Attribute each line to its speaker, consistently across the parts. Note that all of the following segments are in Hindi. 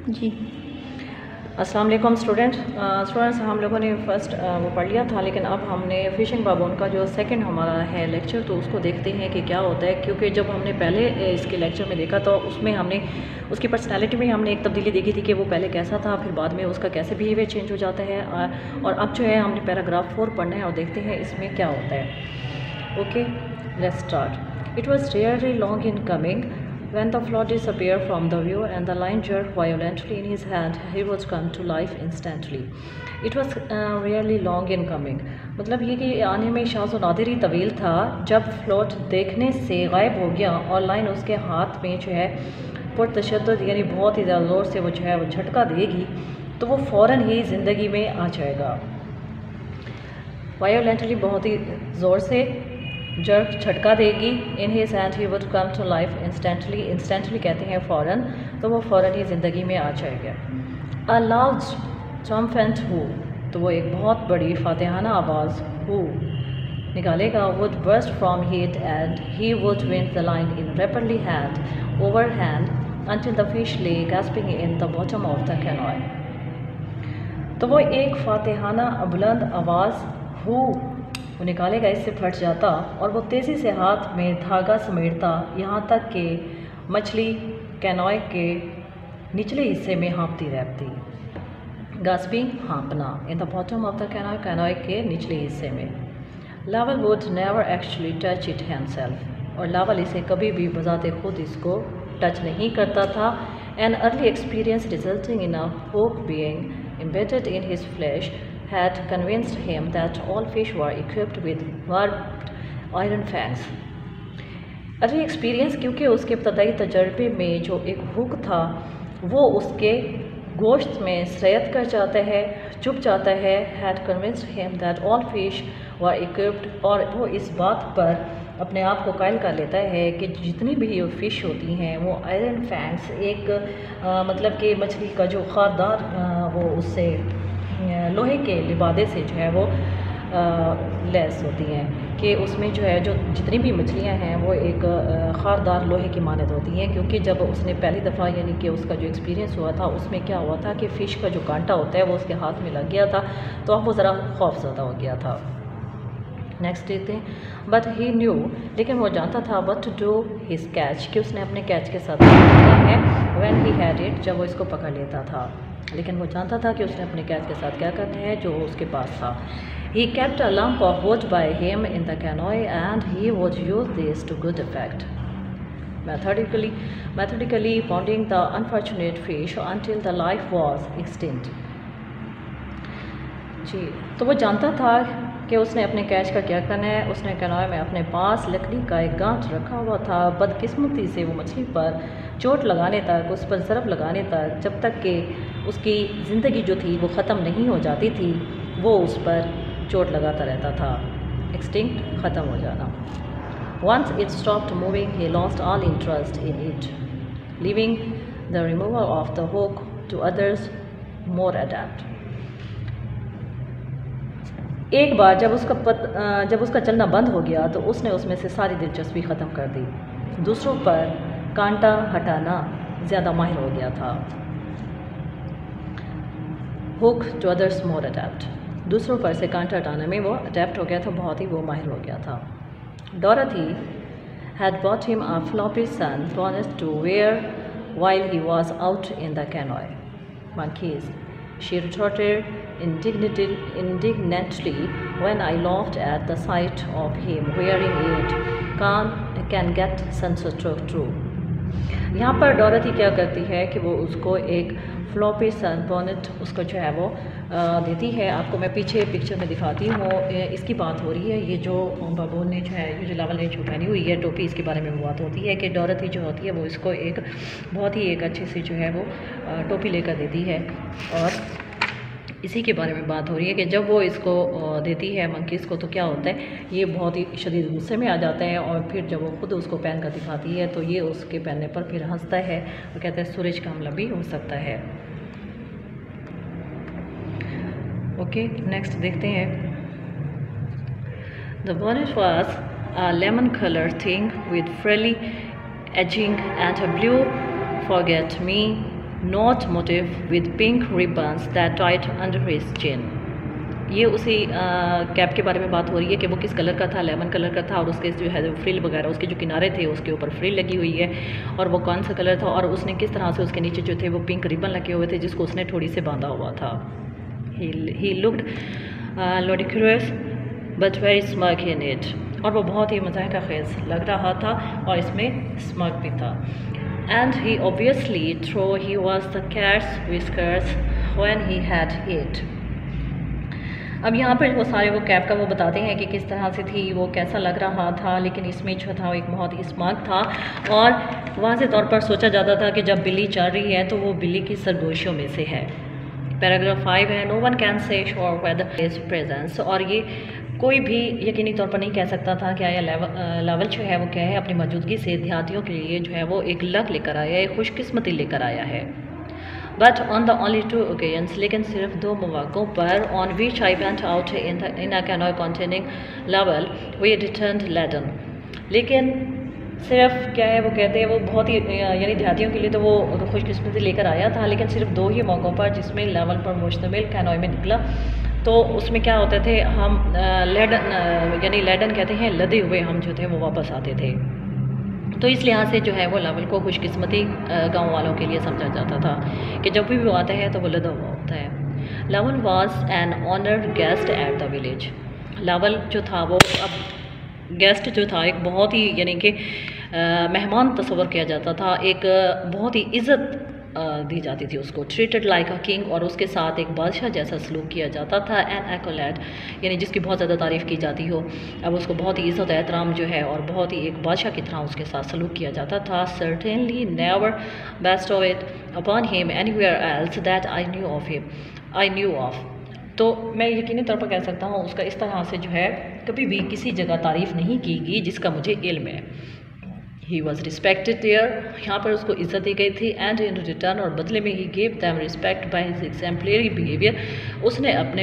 Speaker 1: जी।
Speaker 2: अस्सलाम वालेकुम स्टूडेंट्स हम लोगों ने फ़र्स्ट वो पढ़ लिया था, लेकिन अब हमने फ़िशिंग बाबून का जो सेकंड हमारा है लेक्चर, तो उसको देखते हैं कि क्या होता है। क्योंकि जब हमने पहले इसके लेक्चर में देखा तो उसमें हमने उसकी पर्सनैलिटी में हमने एक तब्दीली देखी थी कि वो पहले कैसा था, फिर बाद में उसका कैसे बिहेवियर चेंज हो जाता है। और अब जो है हमने पैराग्राफ 4 पढ़ना है और देखते हैं इसमें क्या होता है। Okay, let's start. It was rarely long in coming When the flood disappeared from the view and the lion jerked violently in his hand, he was come to life instantly. It was really long in coming. मतलब ये कि आने में शाज़ व नादिर ही तवील था। जब फ्लोट देखने से गायब हो गया और लाइन उसके हाथ में जो है पुरतशद्दुद यानी बहुत ही ज़्यादा ज़ोर से वो जो है वो झटका देगी, तो वो फ़ौरन ही ज़िंदगी में आ जाएगा। वायोलेंटली बहुत ही ज़ोर से, जर्क झटका देगी। In his hand he would come to life instantly. Instantly कहते हैं फ़ौरन, तो वो फ़ौरन ही ज़िंदगी में आ जाएगा। अ लाउड ट्रम्पेट हू, तो वो एक बहुत बड़ी फातिहाना आवाज़ हू निकालेगा। Would burst from heat and he would wind the line in rapidly hand over hand until the fish lay gasping in the bottom of the canoe. तो वो एक फातिहाना बुलंद आवाज़ हू वो निकालेगा, इससे फट जाता और वो तेज़ी से हाथ में धागा समेटता, यहाँ तक कि मछली कैनॉय के निचले हिस्से में हाँपती रहती। गास्पिंग, हाँपना। In the bottom of the canoe, canoe के निचले हिस्से में। Lawal would never actually touch it himself, और लावल इसे कभी भी बजाते खुद इसको टच नहीं करता था। An early experience resulting in a hook being embedded in his flesh had convinced him that all fish were equipped with barbed iron fangs. Early experience क्योंकि उसके इब्तदाई तजर्बे में जो एक हुक था वो उसके गोश्त में सरायत कर जाता है, चुप जाता है। had convinced him that all fish were equipped, और वो इस बात पर अपने आप को कायल कर लेता है कि जितनी भी फ़िश होती हैं वो आयरन फैंग्स, एक मतलब कि मछली का जो खारदार वो उससे लोहे के लिबादे से जो है वो लेस होती हैं, कि उसमें जो है जो जितनी भी मछलियां हैं वो एक खारदार लोहे की मानद होती हैं। क्योंकि जब उसने पहली दफ़ा यानी कि उसका जो एक्सपीरियंस हुआ था उसमें क्या हुआ था कि फ़िश का जो कांटा होता है वो उसके हाथ में लग गया था, तो अब वो ज़रा खौफज़दा हो गया था। नेक्स्ट देखते हैं। बट ही न्यू, लेकिन वो जानता था what to do his catch, कि उसने अपने कैच के साथ करना है। व्हेन ही हैड इट, जब वो इसको पकड़ लेता था, लेकिन वो जानता था कि उसने अपने कैच के साथ क्या करना है जो उसके पास था। ही kept a lump of wood by him in the canoe and he would use this to good effect, methodically pounding the unfortunate fish until the life was extinct. जी, तो वो जानता था कि उसने अपने कैच का क्या करना है। उसने कैनोए में अपने पास लकड़ी का एक गांठ रखा हुआ था। बदकिस्मती से वो मछली पर चोट लगाने तक, उस पर ज़रब लगाने तक, जब तक कि उसकी ज़िंदगी जो थी वो ख़त्म नहीं हो जाती थी, वो उस पर चोट लगाता रहता था। एक्सटिंक्ट, ख़त्म हो जाना। Once it stopped moving he lost all interest in it, leaving the removal of the hook to others more adept. एक बार जब उसका चलना बंद हो गया तो उसने उसमें से सारी दिलचस्पी ख़त्म कर दी। दूसरों पर कांटा हटाना ज़्यादा माहिर हो गया था। Hook to others more adept, दूसरों पर से कांटा हटाने में वो अडेप्ट हो गया था, बहुत ही वो माहिर हो गया था। डोरथी had bought him a floppy sun bonnet to wear while he was out in the canoe. Monkeys, she retorted indignantly when I laughed at the sight of him wearing it. Can get sunstroke too. यहाँ पर डोरथी क्या करती है कि वो उसको एक फ्लॉपी सन बॉनेट उसको जो है वो देती है। आपको मैं पीछे पिक्चर में दिखाती हूँ, इसकी बात हो रही है। ये जो बाबून ने जो है, ये जो लावल ने जो पहनी हुई है टोपी, इसके बारे में बात होती है कि डोरथी जो होती है वो इसको एक बहुत ही एक अच्छी सी जो है वो टोपी लेकर देती है। और इसी के बारे में बात हो रही है कि जब वो इसको देती है मंकीज़ को, तो क्या होता है, ये बहुत ही शदीद गुस्से में आ जाता है। और फिर जब वो खुद उसको पहन कर दिखाती है तो ये उसके पहनने पर फिर हंसता है और कहता है सूरज का हमला भी हो सकता है। ओके, नेक्स्ट देखते हैं। The bonnet was a lemon colored thing with frilly edging and a blue forget-me not motif with pink ribbons that tied under his chin. ये उसी कैप के बारे में बात हो रही है कि वो किस कलर का था, लेमन कलर का था, और उसके जो है फ्रिल वगैरह उसके जो किनारे थे उसके ऊपर फ्रिल लगी हुई है, और वो कौन सा कलर था, और उसने किस तरह से उसके नीचे जो थे वो पिंक रिबन लगे हुए थे जिसको उसने थोड़ी से बांधा हुआ था। He looked ludicrous but very smirk in it, और वो बहुत ही मज़ाक का खेज लग रहा था और इसमें स्मर्क भी था। And he obviously thought he was the cat's whiskers when he had it. अब यहाँ पर वो सारे वो कैप का वो बताते हैं कि किस तरह से थी, वो कैसा लग रहा था, लेकिन इसमें जो था वो एक बहुत ही स्मार्ट था, और वाज़े तौर पर सोचा जाता था कि जब बिल्ली चल रही है तो वो बिल्ली की सरगोशियों में से है। पैराग्राफ 5 है, no one can say sure whether is presence, और ये कोई भी यकीनी तौर पर नहीं कह सकता था कि आया लेवल जो है वो क्या है, अपनी मौजूदगी से देहातियों के लिए जो है वो एक लक लेकर आया है, खुशकिस्मती लेकर आया है। But on the only 2 occasions, लेकिन सिर्फ 2 मौक़ों पर, on which I went out in a canoe containing Lawal we returned laden, लेकिन सिर्फ क्या है वो कहते हैं वो बहुत ही यानी देहातियों के लिए तो वो खुशकिस्मती लेकर आया था, लेकिन सिर्फ 2 ही मौक़ों पर जिसमें लेवल पर मुश्तमिल कैनोय में निकला। तो उसमें क्या होते थे, हम लेडन यानी लेडन कहते हैं लदे हुए हम जो थे वो वापस आते थे। तो इस लिहाज से जो है वो लेवल को खुशकिस्मती गाँव वालों के लिए समझा जाता था कि जब भी वो आता है तो वो लदा हुआ होता है। Lawal was an honoured guest at the village, Lawal जो था वो अब गेस्ट जो था एक बहुत ही यानी कि मेहमान तस्वर किया जाता था, एक बहुत ही इज़्ज़त दी जाती थी उसको, ट्रीटेड लाइक अ किंग, और उसके साथ एक बादशाह जैसा सलूक किया जाता था। एन एक्कोलेट यानी जिसकी बहुत ज़्यादा तारीफ़ की जाती हो, अब उसको बहुत ही इज़्ज़त एहतराम जो है और बहुत ही एक बादशाह की तरह उसके साथ सलूक किया जाता था। Certainly never best of it upon him anywhere else that I knew of, तो मैं यकीनी तौर पर कह सकता हूँ उसका इस तरह से जो है कभी भी किसी जगह तारीफ़ नहीं की गई जिसका मुझे इल्म है। ही वॉज रिस्पेक्टेड देयर, यहाँ पर उसको इज़्ज़त दी गई थी, एंड इन रिटर्न, और बदले में he gave them respect by his exemplary behaviour, उसने अपने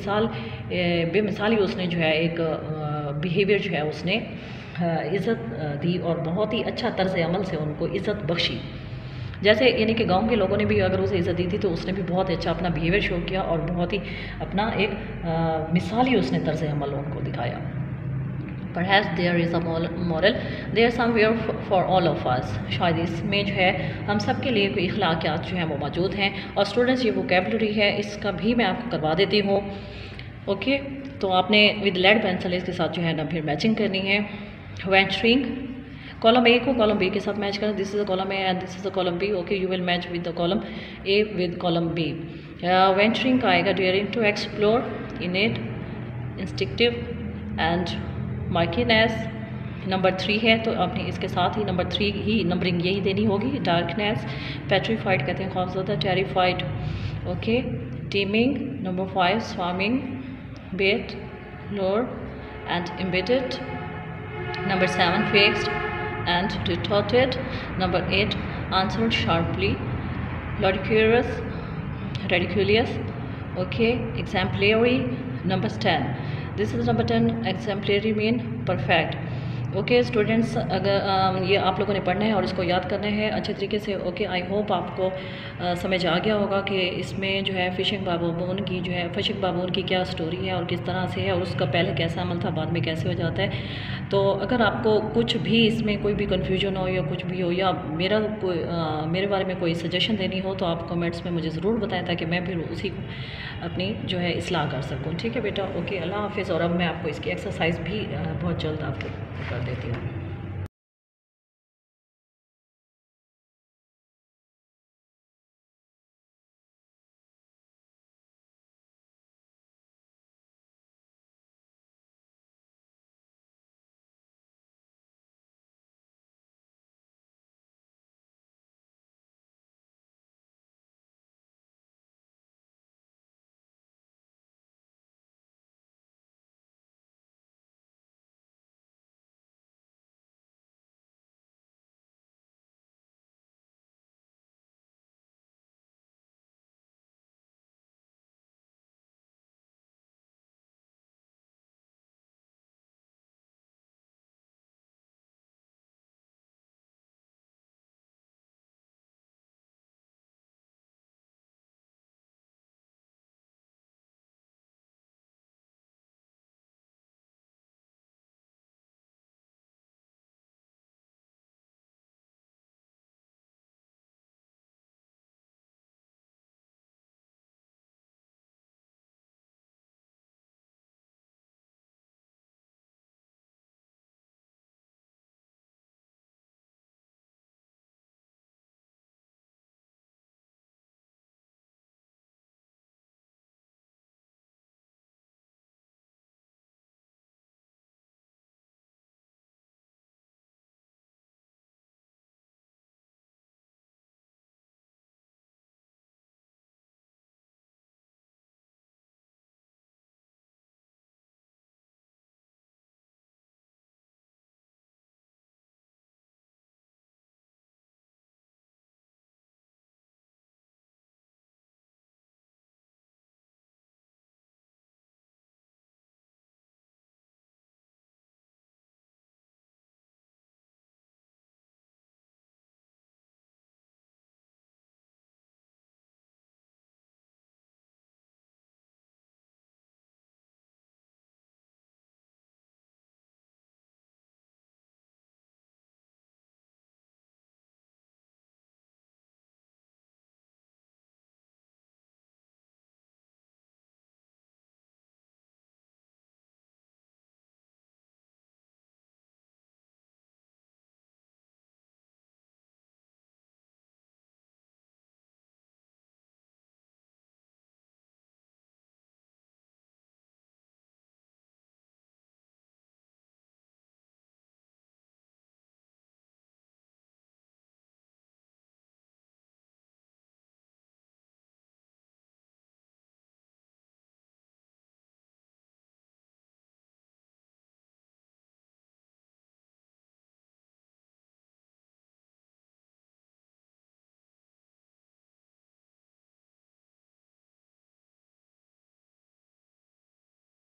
Speaker 2: बेमिसाली उसने जो है एक बिहेवियर जो है उसने इज़्ज़त दी और बहुत ही अच्छा तर्ज अमल से उनको इज़्ज़त बख्शी। जैसे यानी कि गांव के लोगों ने भी अगर उसे इज़्ज़त दी थी तो उसने भी बहुत अच्छा अपना बिहेवियर शो किया और बहुत ही अपना एक मिसाली उसने तर्ज अमल उनको दिखाया। Perhaps there is a moral there somewhere for all of us, शायद इसमें जो है हम सब के लिए कोई अखलाकियात जो हैं वो मौजूद हैं। और स्टूडेंट्स ये वोकेबलरी है इसका भी मैं आपको करवा देती हूँ। ओके, तो आपने विद लेड पेंसिल इसके साथ जो है ना फिर मैचिंग करनी है। वेंचरिंग, कॉलम ए को कॉलम बी के साथ मैच करें, this is a column A and this is a column B. Okay, you will match with the column A with column B. Venturing का आएगा daring to explore, innate, instinctive and murkiness. Number 3 है तो आपने इसके साथ ही नंबर 3 ही नंबरिंग यही देनी होगी। डार्कनेस, पेट्रीफाइड कहते हैं खौफज़दा, terrified. Okay, teeming. Number 5 swarming, bait, lure and embedded. Number 7 fixed and retorted. Number 8 answered sharply, ludicrous, ridiculous. Okay, exemplary. Number 10, this is number 10, exemplary mean perfect. Okay students, अगर ये आप लोगों ने पढ़ना है और इसको याद करना है अच्छे तरीके से। ओके, आई होप आपको समझ आ गया होगा कि इसमें जो है फ़िशिंग बाबून की जो है फ़िशिंग बाबून की क्या स्टोरी है और किस तरह से है और उसका पहले कैसा अमल था, बाद में कैसे हो जाता है। तो अगर आपको कुछ भी इसमें कोई भी कन्फ्यूजन हो या कुछ भी हो या मेरे बारे में कोई सजेशन देनी हो तो आप कमेंट्स में मुझे ज़रूर बताएं ताकि मैं फिर उसी को अपनी जो है इस्लाह कर सकूँ। ठीक है बेटा, ओके, अल्लाह हाफ़िज़। और अब मैं आपको इसकी एक्सरसाइज भी बहुत जल्द आपको कर देती हूँ।